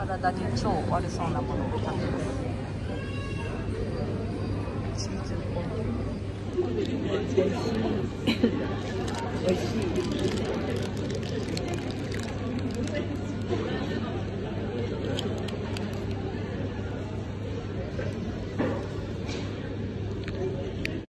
体に超悪そうなものを食べます。チーズコーン。美味しい。美味しい。